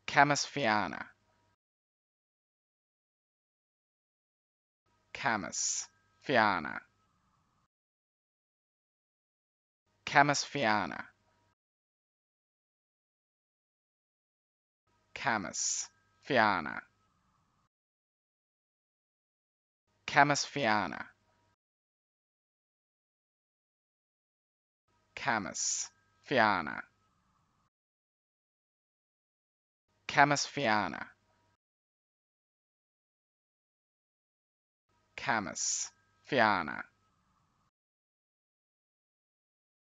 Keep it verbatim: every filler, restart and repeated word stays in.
Camusfearna, Camusfearna, Camusfearna, Camusfearna, Camusfearna, Camusfearna, Camusfearna, Camusfearna.